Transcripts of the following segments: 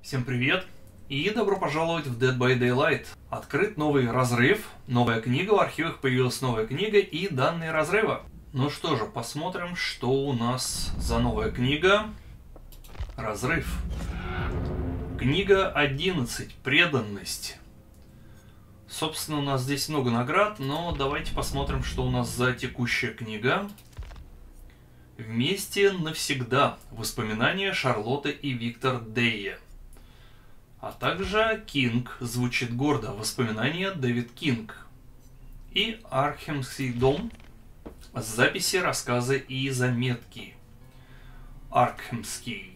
Всем привет и добро пожаловать в Dead by Daylight. Открыт новый разрыв, новая книга, в архивах появилась новая книга и данные разрыва. Ну что же, посмотрим, что у нас за новая книга. Разрыв. Книга 11. Преданность. Собственно, у нас здесь много наград, но давайте посмотрим, что у нас за текущая книга. Вместе навсегда. Воспоминания Шарлотты и Виктор Дейя. А также Кинг звучит гордо. Воспоминания Дэвид Кинг. И Аркхемский дом. Записи, рассказы и заметки. Аркхемский.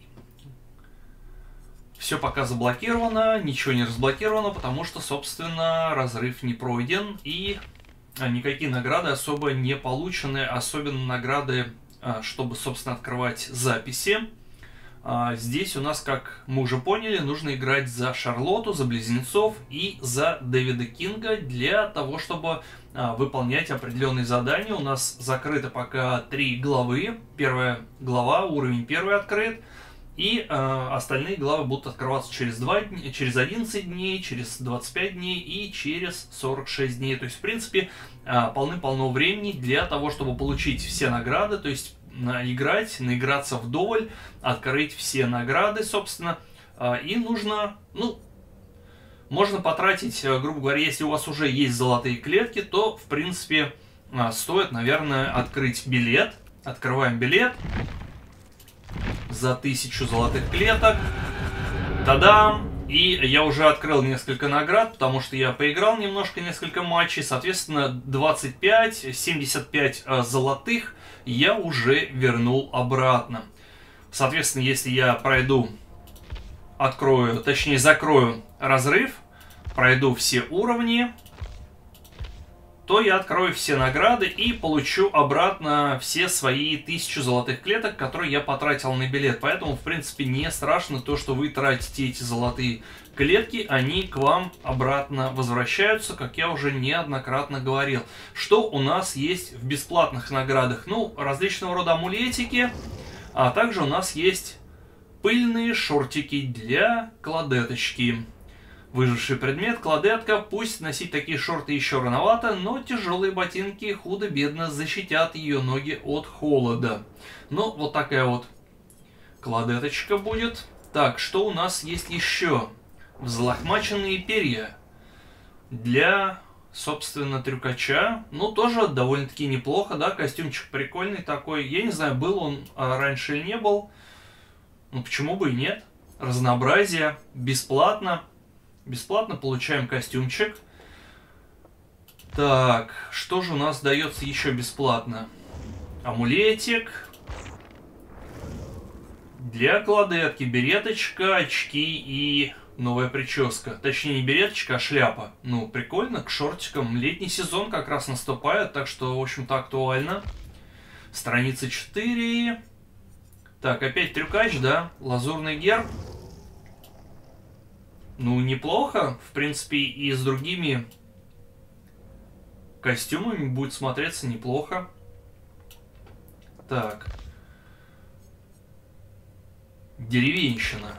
Все пока заблокировано, ничего не разблокировано, потому что, собственно, разрыв не пройден. И никакие награды особо не получены. Особенно награды, чтобы, собственно, открывать записи. Здесь у нас, как мы уже поняли, нужно играть за Шарлотту, за Близнецов и за Дэвида Кинга для того, чтобы выполнять определенные задания. У нас закрыто пока 3 главы. Первая глава, уровень 1 открыт. И остальные главы будут открываться через 11 дней, через 25 дней и через 46 дней. То есть, в принципе, полным-полно времени для того, чтобы получить все награды, то есть наиграться вдоволь, открыть все награды, собственно. И нужно, можно потратить, грубо говоря, если у вас уже есть золотые клетки, то, в принципе, стоит, наверное, открыть билет. Открываем билет. За 1000 золотых клеток. Та-дам! И я уже открыл несколько наград, потому что я поиграл немножко, несколько матчей. Соответственно, 25, 75 золотых я уже вернул обратно. Соответственно, если я закрою разрыв, пройду все уровни, то я открою все награды и получу обратно все свои 1000 золотых клеток, которые я потратил на билет. Поэтому, в принципе, не страшно то, что вы тратите эти золотые клетки, они к вам обратно возвращаются, как я уже неоднократно говорил. Что у нас есть в бесплатных наградах? Различного рода амулетики, а также у нас есть пыльные шортики для кладеточки. Выживший предмет, кладетка. Пусть носить такие шорты еще рановато, но тяжелые ботинки худо-бедно защитят ее ноги от холода. Вот такая вот кладеточка будет. Так, что у нас есть еще? Взлохмаченные перья. Для, собственно, трюкача. Тоже довольно-таки неплохо, да? Костюмчик прикольный такой. Я не знаю, был он раньше или не был. Почему бы и нет? Разнообразие. Бесплатно. Бесплатно получаем костюмчик. Так, что же у нас дается еще бесплатно? Амулетик. Для кладетки береточка, очки и новая прическа. Точнее, не береточка, а шляпа. Прикольно, к шортикам. Летний сезон как раз наступает, так что, в общем-то, актуально. Страница 4. Так, опять трюкач, да? Лазурный герб. Неплохо. В принципе, и с другими костюмами будет смотреться неплохо. Так. Деревенщина.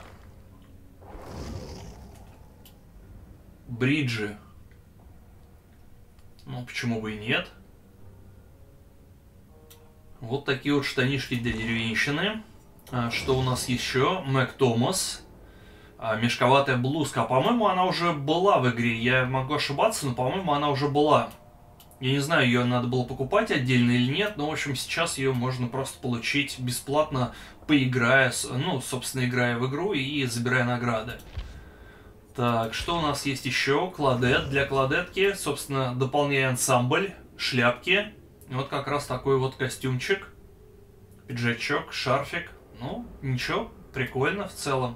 Бриджи. Почему бы и нет? Вот такие вот штанишки для деревенщины. Что у нас еще? Мэг Томас. Мешковатая блузка. По-моему, она уже была в игре. Я могу ошибаться, но, по-моему, она уже была. Я не знаю, ее надо было покупать отдельно или нет, но, в общем, сейчас ее можно просто получить бесплатно, поиграя, собственно, играя в игру и забирая награды. Так, что у нас есть еще? Кладет. Для кладетки, собственно, дополняя ансамбль, шляпки. Вот как раз такой вот костюмчик. Пиджачок, шарфик. Ничего, прикольно в целом.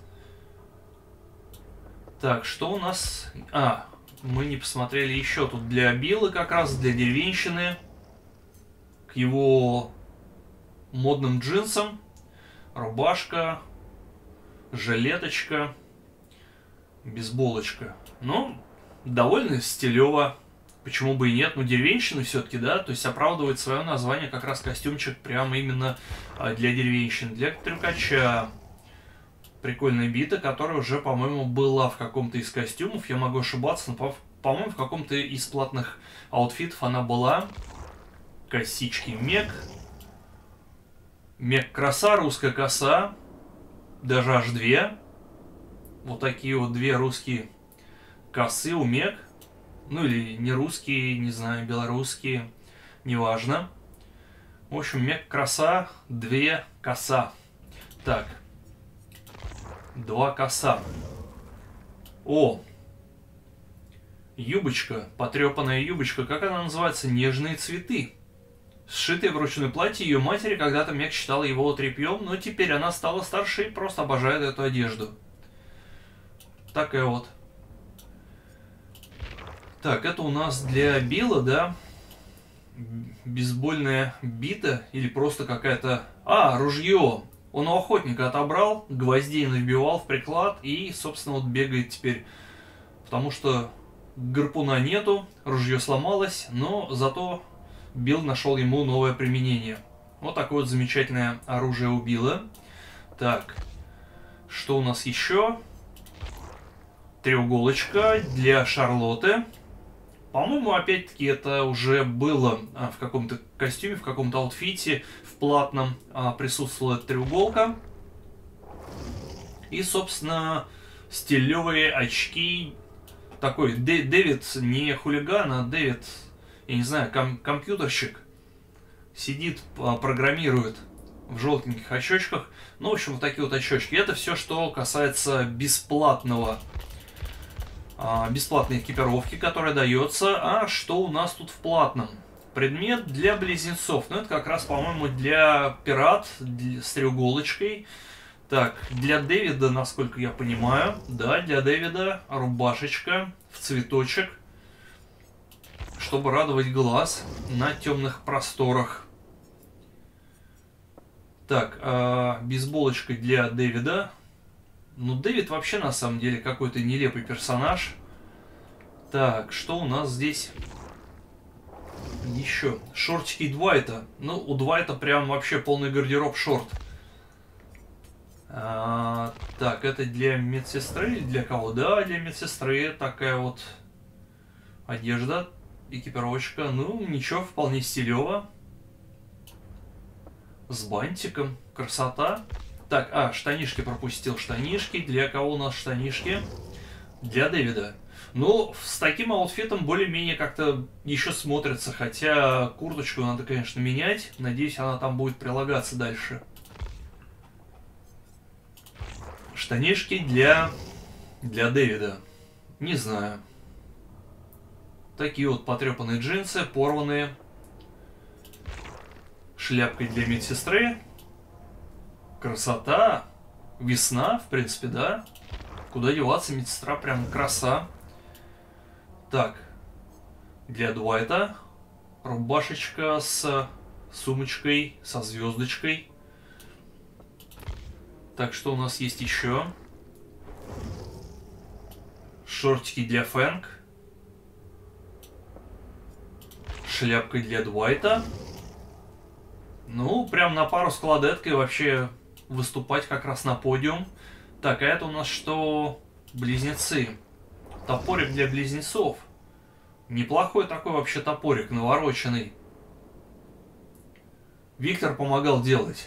Так, что у нас... мы не посмотрели еще. Тут для Билла как раз, для деревенщины. К его модным джинсам. Рубашка. Жилеточка. Бейсболочка. Довольно стилево. Почему бы и нет? Деревенщина все-таки, да? То есть оправдывает свое название как раз костюмчик прямо именно для деревенщины. Для трюкача. Прикольная бита, которая уже, по-моему, была в каком-то из костюмов. Я могу ошибаться, но, по-моему, в каком-то из платных аутфитов она была. Косички Мег. Мег краса, русская коса. Даже аж две. Вот такие вот две русские косы у Мег. Ну или не русские, не знаю, белорусские. Неважно. В общем, Мег краса, две коса. Так. Два коса. О! Юбочка. Потрепанная юбочка. Как она называется? Нежные цветы. Сшитое вручную платье ее матери, когда-то Мег считала его тряпьем, но теперь она стала старше и просто обожает эту одежду. Такая вот. Так, это у нас для Билла, да? Бейсбольная бита или просто какая-то... А, ружье! Он у охотника отобрал, гвоздей набивал в приклад и, собственно, вот бегает теперь. Потому что гарпуна нету, ружье сломалось, но зато Билл нашел ему новое применение. Вот такое вот замечательное оружие у Билла. Так, что у нас еще? Треуголочка для Шарлотты. По-моему, опять-таки, это уже было в каком-то костюме, в каком-то аутфите, в платном присутствовала треуголка. И, собственно, стилевые очки. Такой Дэвид не хулиган, а Дэвид, я не знаю, компьютерщик. Сидит, программирует в желтеньких очочках. Ну, в общем, вот такие вот очочки. Это все, что касается бесплатной экипировки, которая дается. А что у нас тут в платном? Предмет для близнецов. Ну, это как раз, по-моему, для пират с треуголочкой. Так, для Дэвида, насколько я понимаю, да, для Дэвида рубашечка в цветочек, чтобы радовать глаз на темных просторах. Так, бейсболочка для Дэвида. Ну, Дэвид вообще, на самом деле, какой-то нелепый персонаж. Так, что у нас здесь еще? Шортики Двайта. Ну, у Двайта прям вообще полный гардероб шорт. Так, это для медсестры или для кого? Да, для медсестры такая вот одежда, экипировочка. Ну, ничего, вполне стилево. С бантиком. Красота. Так, штанишки пропустил. Штанишки. Для кого у нас штанишки? Для Дэвида. Ну, с таким аутфитом более-менее как-то еще смотрится. Хотя курточку надо, конечно, менять. Надеюсь, она там будет прилагаться дальше. Штанишки для Дэвида. Не знаю. Такие вот потрепанные джинсы, порванные. Шляпкой для медсестры. Красота. Весна, в принципе, да. Куда деваться, медсестра прям краса. Так. Для Дуайта. Рубашечка с сумочкой, со звездочкой. Так, что у нас есть еще? Шортики для Фэнк. Шляпкой для Дуайта. Ну, прям на пару с Кладеткой вообще выступать как раз на подиум. Так, а это у нас что? Близнецы. Топорик для близнецов. Неплохой такой вообще топорик, навороченный. Виктор помогал делать.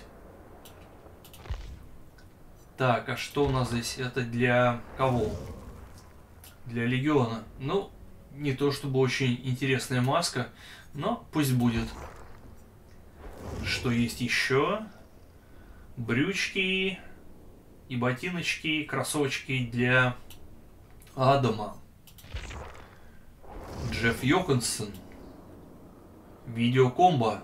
Так, а что у нас здесь? Это для кого? Для Легиона. Ну, не то чтобы очень интересная маска, но пусть будет. Что есть еще? Брючки и ботиночки, кроссовочки для Адама. Джефф Йоконсон. Видеокомбо.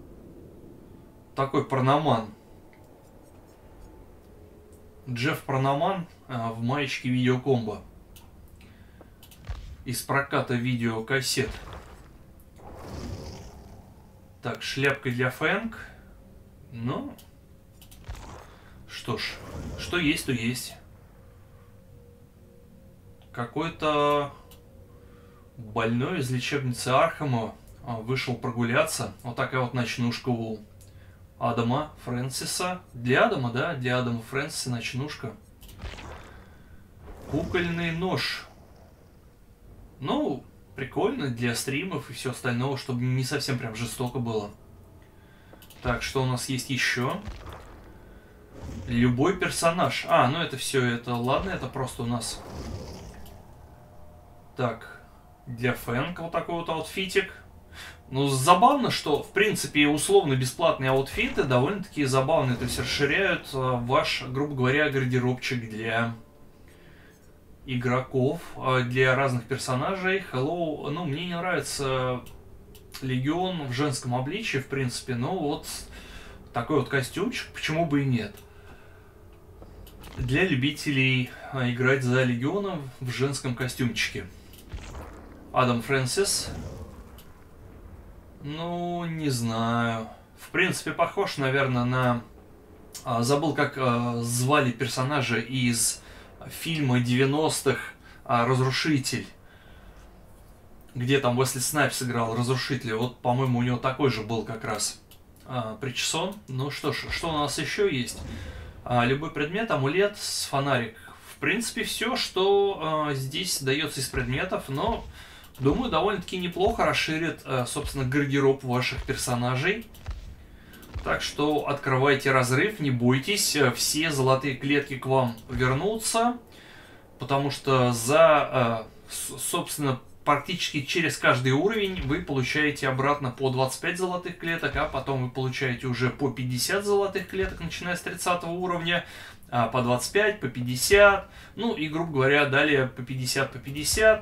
Такой парноман. Джефф Парноман в маечке видеокомбо. Из проката видеокассет. Так, шляпка для Фэнк. Ну, что ж, что есть, то есть. Какой-то больной из лечебницы Архама вышел прогуляться. Вот такая вот ночнушка у Адама Фрэнсиса. Для Адама, да, для Адама Фрэнсиса ночнушка. Кукольный нож. Ну, прикольно для стримов и все остального, чтобы не совсем прям жестоко было. Так, что у нас есть еще? Любой персонаж. А, ну это все, это ладно, это просто у нас... Так, для Фэнка вот такой вот аутфитик. Ну, забавно, что, в принципе, условно-бесплатные аутфиты довольно-таки забавные. То есть расширяют ваш, грубо говоря, гардеробчик для игроков, для разных персонажей. Hello, ну, мне не нравится Легион в женском обличии, в принципе, но вот такой вот костюмчик, почему бы и нет. Для любителей играть за Легионом в женском костюмчике. Адам Фрэнсис. Ну, не знаю. В принципе, похож, наверное, на... Забыл, как звали персонажа из фильма 90-х «Разрушитель». Где там Уэсли Снайпс играл Разрушителя. Вот, по-моему, у него такой же был как раз причесон. Ну что ж, что у нас еще есть? Любой предмет, амулет, фонарик. В принципе, все, что здесь дается из предметов, но... Думаю, довольно-таки неплохо расширит, собственно, гардероб ваших персонажей. Так что открывайте разрыв, не бойтесь, все золотые клетки к вам вернутся. Потому что за, собственно, практически через каждый уровень вы получаете обратно по 25 золотых клеток, а потом вы получаете уже по 50 золотых клеток, начиная с 30 уровня, по 25, по 50, ну и, грубо говоря, далее по 50, по 50.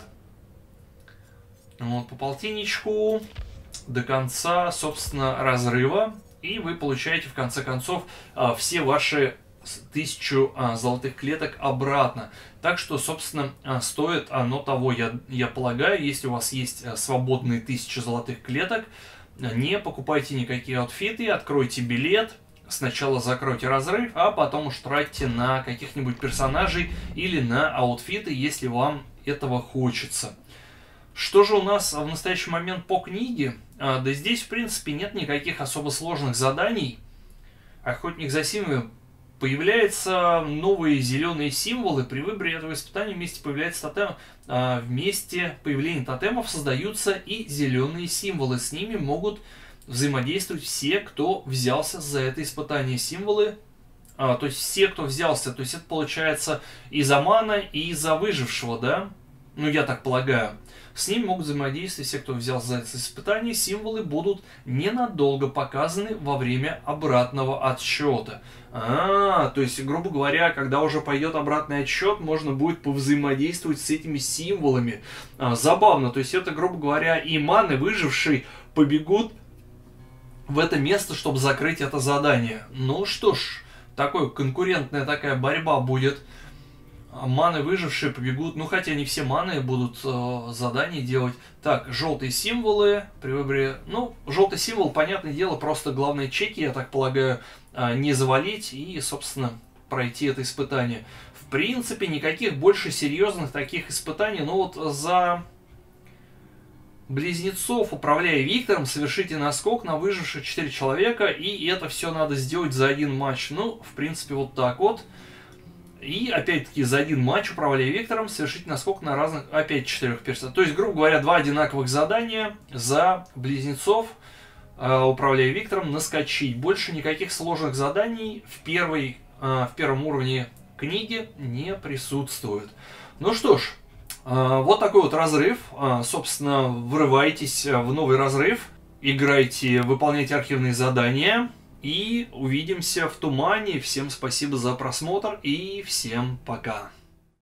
Вот, по полтинничку до конца, собственно, разрыва. И вы получаете, в конце концов, все ваши 1000 золотых клеток обратно. Так что, собственно, стоит оно того, я полагаю, если у вас есть свободные 1000 золотых клеток, не покупайте никакие аутфиты, откройте билет, сначала закройте разрыв, а потом уж тратьте на каких-нибудь персонажей или на аутфиты, если вам этого хочется. Что же у нас в настоящий момент по книге? Да здесь, в принципе, нет никаких особо сложных заданий. Охотник за символами. Появляются новые зеленые символы. При выборе этого испытания вместе появляется тотем. Вместе появления тотемов создаются и зеленые символы. С ними могут взаимодействовать все, кто взялся за это испытание. Символы, то есть все, кто взялся. То есть это получается и за мана, и за выжившего, да? Ну, я так полагаю. С ними могут взаимодействовать все, кто взялся за это испытание. Символы будут ненадолго показаны во время обратного отсчета. То есть, грубо говоря, когда уже пойдет обратный отсчет, можно будет повзаимодействовать с этими символами. Забавно. То есть, это, грубо говоря, и маны выжившие побегут в это место, чтобы закрыть это задание. Ну что ж, такой конкурентная такая борьба будет. Маны выжившие побегут, ну хотя не все маны будут задания делать. Так, желтые символы при выборе, ну, желтый символ, понятное дело, просто главное чеки, я так полагаю, не завалить и, собственно, пройти это испытание. В принципе, никаких больше серьезных таких испытаний, ну вот за близнецов, управляя Виктором, совершите наскок на выживших 4 человека, и это все надо сделать за один матч. Ну, в принципе, вот так вот. И, опять-таки, за один матч, управляя Виктором, совершить наскок на разных, опять 4 персонажей. То есть, грубо говоря, 2 одинаковых задания за близнецов, управляя Виктором, наскочить. Больше никаких сложных заданий в первом уровне книги не присутствует. Ну что ж, вот такой вот разрыв. Собственно, врывайтесь в новый разрыв, играйте, выполняйте архивные задания. И увидимся в тумане. Всем спасибо за просмотр и всем пока.